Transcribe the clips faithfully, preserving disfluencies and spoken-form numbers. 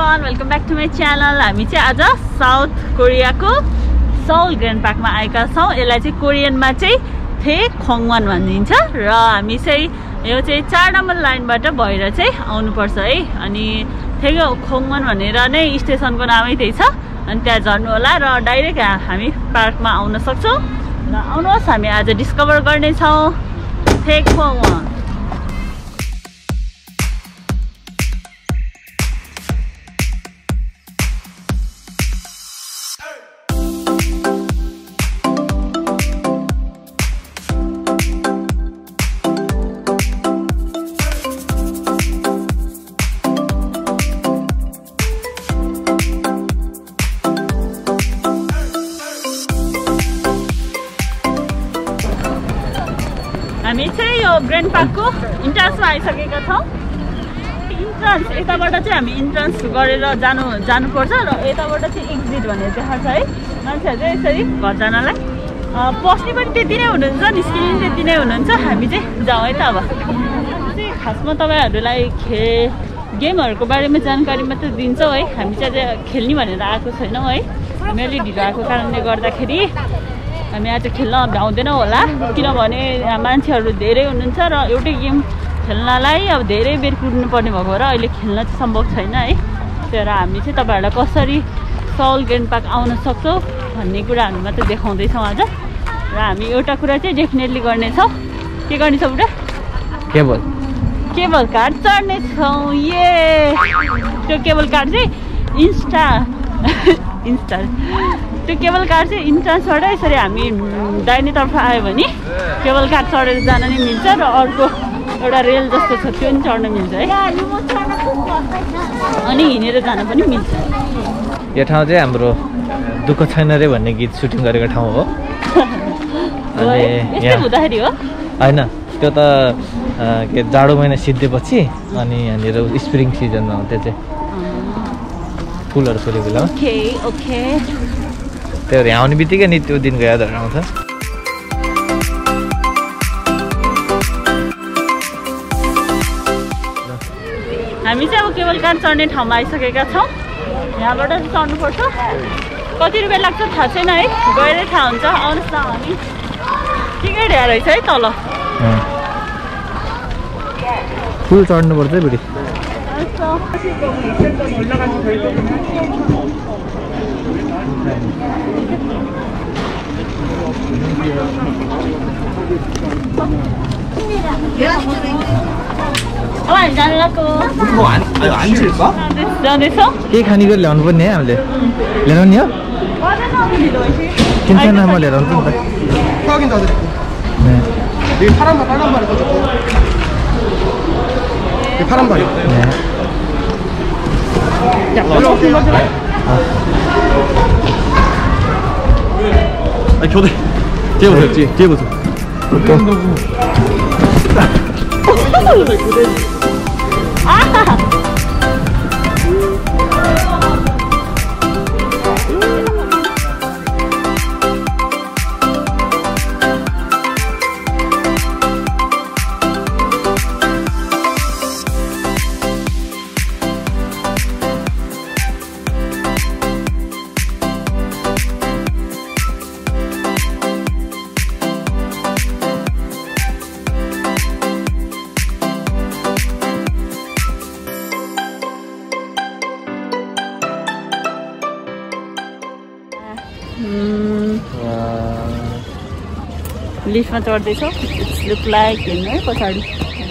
everyone, welcome back to my channel. हामी चाहिँ आज साउथ कोरियाको सौल ग्रान्ड पार्कमा आएका छौँ। यसलाई चाहिँ कोरियनमा चाहिँ थे खोङवान भनिन्छ र हामी चाहिँ यो चाहिँ चार नम्बर लाइनबाट भएर चाहिँ आउनुपर्छ है। अनि थे खोङवान भनेर नै स्टेसनको नामै त्यही छ। अनि त्यहाँ झर्नु होला र डाइरेक्ट हामी पार्कमा आउन सक्छौँ। र आउनुहोस् हामी आज डिस्कभर गर्नेछौँ थे खोङवान। हामी चाहिँ यो ग्रान्ड पार्कको इन्ट्रान्समा आइसकेका छौँ। इन्ट्रान्स यताबाट चाहिँ हामी इन्ट्रान्स गरेर जानु जानुपर्छ र यताबाट चाहिँ एक्जिट भनेर देखाएको छ है। मान्छेहरू चाहिँ यसरी घर जानलाई पस्ने पनि त्यति नै हुनुहुन्छ, निस्किने पनि त्यति नै हुनुहुन्छ। हामी चाहिँ जाउँ है त। अब चाहिँ खासमा तपाईँहरूलाई खे गेमहरूको बारेमा जानकारी मात्र दिन्छौँ है। हामी चाहिँ खेल्ने भनेर आएको छैनौँ है। मैले ढिलो आएको कारणले गर्दाखेरि हामी आज खेल्न भ्याउँदैनौँ होला, किनभने मान्छेहरू धेरै हुनुहुन्छ र एउटै गेम खेल्नलाई अब धेरै बेर कुद्नुपर्ने भएको र अहिले खेल्न चाहिँ सम्भव छैन है। तर हामी चाहिँ तपाईँहरूलाई कसरी सौल ग्रान्ड पार्क आउन सक्छौँ भन्ने कुरा हामी मात्रै देखाउँदैछौँ आज। र हामी एउटा कुरा चाहिँ डेफिनेटली गर्नेछौँ। के गर्नेछौँ बुढा? केबल केबल कार चढ्नेछौँ। ये त्यो केबल कार चाहिँ इन्स्टा इन्स्टा त्यो केबल कार चाहिँ इन्ट्रान्सबाट यसरी हामी दाहिनेतर्फ आयो भने केबल कार चढेर जान नै मिल्छ र अर्को एउटा रेल जस्तो छ त्यो पनि चढ्न मिल्छ है। अनि हिँडेर जान पनि मिल्छ। यो ठाउँ चाहिँ हाम्रो दुःख छैन रे भन्ने गीत सुटिङ गरेको ठाउँ हो। अनि यस्तै हुँदाखेरि हो होइन, त्यो त के जाडो महिना सिद्धेपछि अनि यहाँनिर स्प्रिङ सिजनमा हो। त्यो चाहिँ फुलहरू फुलेको बेलामा। ओके ओके त्यो यहाँ आउने बित्तिकै नि त्यो दिनको यादहरू आउँछ। हामी चाहिँ अब केबल कार चढ्ने ठाउँमा आइसकेका छौँ। यहाँबाट चाहिँ चढ्नुपर्छ। कति रुपियाँ लाग्छ थाहा छैन है, गएरै थाहा हुन्छ। आउनुहोस् न, हामी टिकट हेरेर रहेछ है तल। फुल चढ्नुपर्छ है बुढी। जाँदैछौँ। केही खानेकुरा ल्याउनु पर्ने है हामीले। ल्याउनु नि हो किन्छ न, म लिएर आउँछु नि 아, 교대 뒤에보세요. 뒤에 뒤에 보세요. 아! लिफ्टमा चढ्दैछौँ। इट्स लुक लाइक हेर्नु है पछाडि।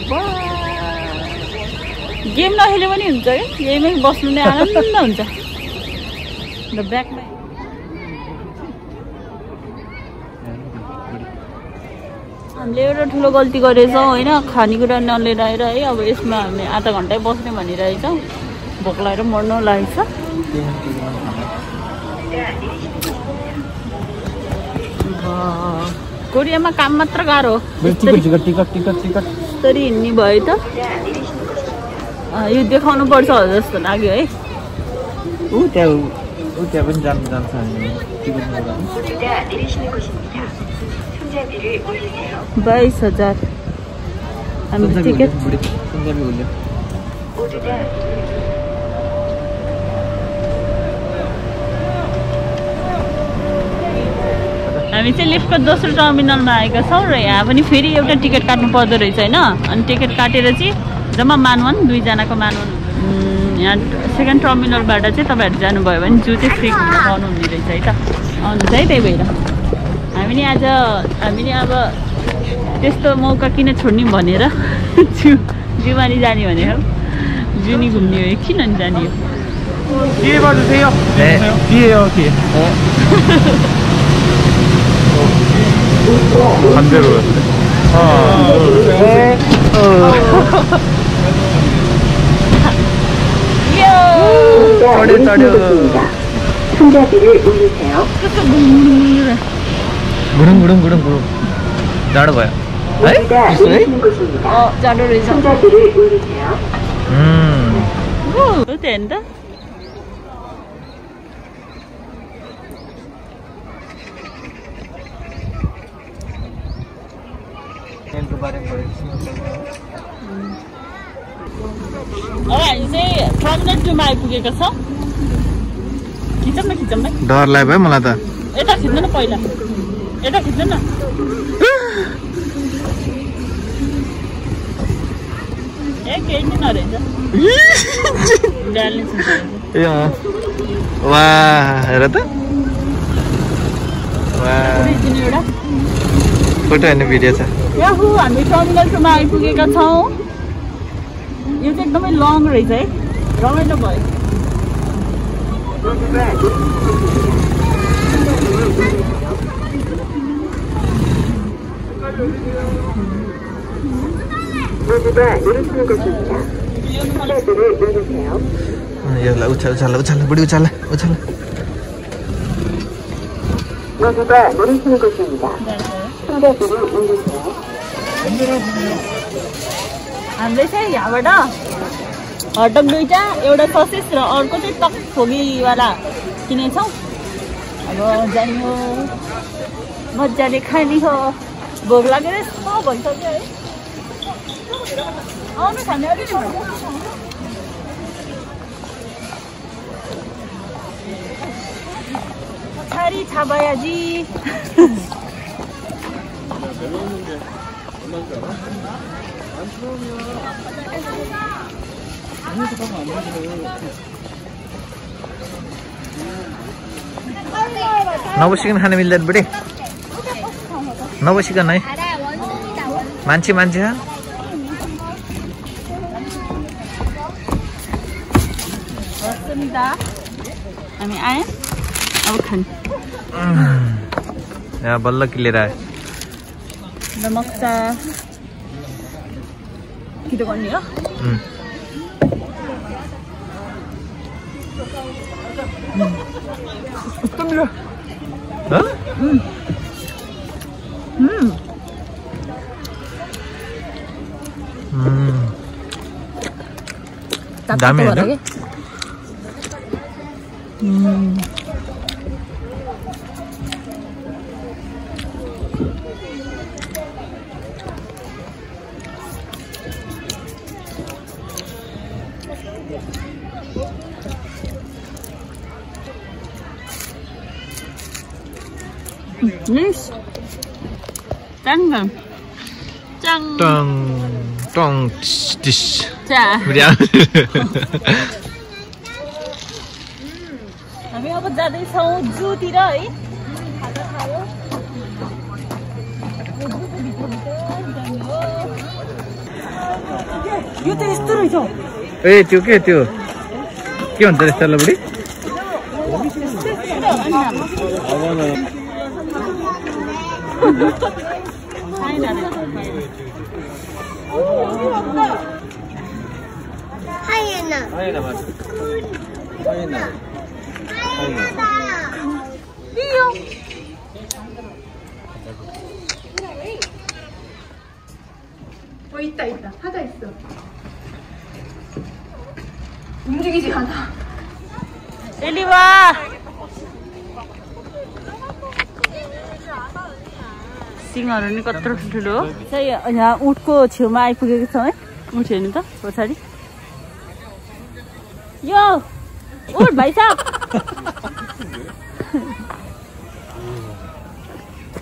गेम नखेले पनि हुन्छ है, यहीमै बस्नु नै आनन्द हुन्छ। र ब्याकमा हामीले एउटा ठुलो गल्ती गरेछौँ होइन, खानेकुरा नलिएर आएर है। अब यसमा हामी आधा घन्टै बस्ने भनिरहेछौँ। भोक लागेर मर्नु लागेको छ। कोरियामा काम मात्र गाह्रो हो। यसरी हिँड्ने भयो त यो देखाउनु पर्छ जस्तो लाग्यो है। ऊ त्यहाँ ऊ त्यहाँ पनि जानु जान्छ हामी। बाइस हजार हामी टिकट हामी चाहिँ लिफ्टको दोस्रो टर्मिनलमा आएका छौँ र यहाँ पनि फेरि एउटा टिकट काट्नु पर्दो रहेछ होइन। अनि टिकट काटेर चाहिँ जम्मा मानवन दुईजनाको मानवन यहाँ सेकेन्ड टर्मिनलबाट चाहिँ तपाईँहरू जानुभयो भने जू चाहिँ फ्री पाउनुहुने रहेछ है त। आउनुहोस् है, त्यही भएर हामी नि आज हामीले अब त्यस्तो मौका किन छोड्ने भनेर जू जूमा नि जाने भनेर जू नि घुम्ने हो किन नि जाने हो। 뒤에 봐주세요. 네. 뒤에요, 뒤에. 어? 반대로였는데. 하나, 둘, 셋. 떨려 떨려. 손잡이를 올리세요. 무릉무릉무릉무릉. 자러 봐요. 모두가 올리시는 곳입니다. 어, 자르를 손잡이를 올리세요. 음. 오, 된다. अब हामी चाहिँ टर्मिनल टूमा आइपुगेका छौँ। खिचौँ न खिचौँ न। डर लाग्यो भाइ मलाई त। यता खिच्नु न पहिला, यता खिच्नु न। ए केही नि नरहेछ। ए अँ वाह हेर त वाह एउटा फोटो हेर्ने भिडियो छ। याहु हामी टर्मिनल टूमा आइपुगेका छौँ। यो चाहिँ एकदमै लङ रहेछ है, रमाइलो भयो। 모두가 내리시는 곳입니다. 손잡이를 올리세요. यसलाई उचाल उचाल उचाल बुढी उचाल उचाल। 모두가 내리시는 곳입니다. 손잡이를 올리세요. हामीले चाहिँ यहाँबाट हटडग दुईवटा एउटा ससेस र अर्को चाहिँ टक फोगीवाला किनेछौँ। अब जाने हो, मजाले खाने हो। भोग लागेर यस्तो भइसक्यो है। आउनु खाने अलिक पछाडि छाबायाजी। नबसिकन खान मिल्दैन बुढी, नबसिकन है। मान्छे मान्छे हामी आयौँ अब खान। यहाँ बल्ल किलेर आयो। मक्सा कितो गर्ने हो। कस्तो मिलो। दामी होइन। Yes. Căng rồi. Căng. Tongue tongue टिस। 자. बुढी हामी अब जाँदैछौँ जूतिर है। यो त यस्तो रहेछ। ए त्यो के त्यो के भन्छ त्यसलाई बुढी? 하이에나. 하이에나 맞아. 하이에나. 하이에나. 어 있다 있다 하자 있어. 움직이지 않아. 엘리 와. सिङहरू नि कत्रो ठुलो हो। चाहिँ यहाँ उठको छेउमा आइपुगेको छौँ है। उठ हेर्नु त पछाडि। यो उठ भाइ साहब।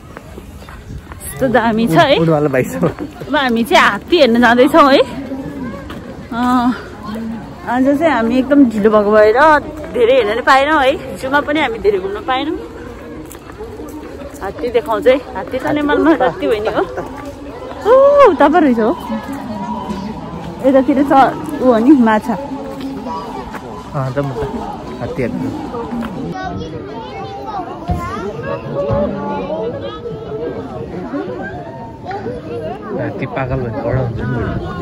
कस्तो दामी छ है। उडवाला बाइक छ। अब हामी चाहिँ हात्ती हेर्न जाँदैछौँ है। आज चाहिँ हामी एकदम ढिलो भएको भएर धेरै हेर्न पाएनौँ है। जूमा पनि हामी धेरै घुम्न पाएनौँ। हात्ती देखाउँछ है। हात्ती त नेमालमा हात्ती होइन हो। ऊ उता पो रहेछ हो। यतातिर छ ऊ हो नि माछा। हात्ती हेर्नु हात्ती पागल भयो कडा हुन्छ नि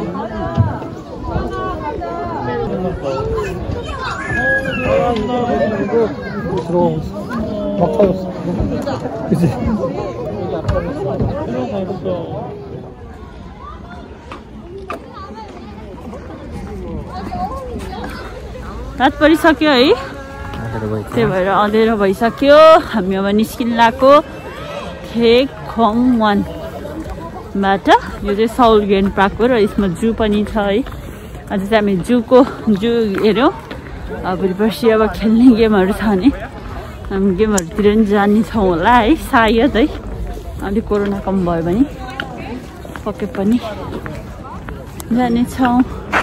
रात परिसक्यो है। त्यही भएर अँधेरो भइसक्यो। हामी अब निस्किन लागेको थेक खोङ वानबाट। यो चाहिँ साउल ग्रेन्ड पार्क हो र यसमा जू पनि छ है। आज चाहिँ हामी जूको जू हेऱ्यौँ। अब पर्सि अब खेल्ने गेमहरू छ भने हामी गेमहरूतिर पनि जानेछौँ होला है सायद है। अलिक कोरोना कम भयो भने पक्कै पनि जानेछौँ।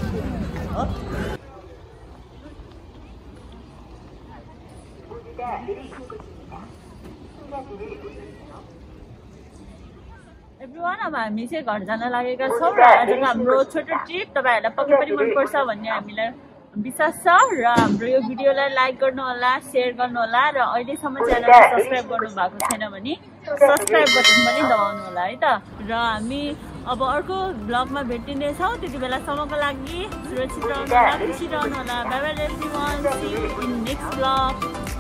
एभ्रिवान अब हामी चाहिँ घर जान लागेका छौँ र आजको हाम्रो छोटो ट्रिप तपाईँहरूलाई पक्कै पनि मनपर्छ भन्ने हामीलाई विश्वास छ। र हाम्रो यो भिडियोलाई लाइक गर्नुहोला, सेयर गर्नुहोला र अहिलेसम्म च्यानललाई सब्सक्राइब गर्नु भएको छैन भने सब्सक्राइब बटन पनि दबाउनु होला है त। र हामी अब अर्को ब्लगमा भेटिनेछौँ। त्यति बेलासम्मको लागि सुरक्षित रहनु होला, खुसी रहनु होला। Bye bye everyone, see you in next blog.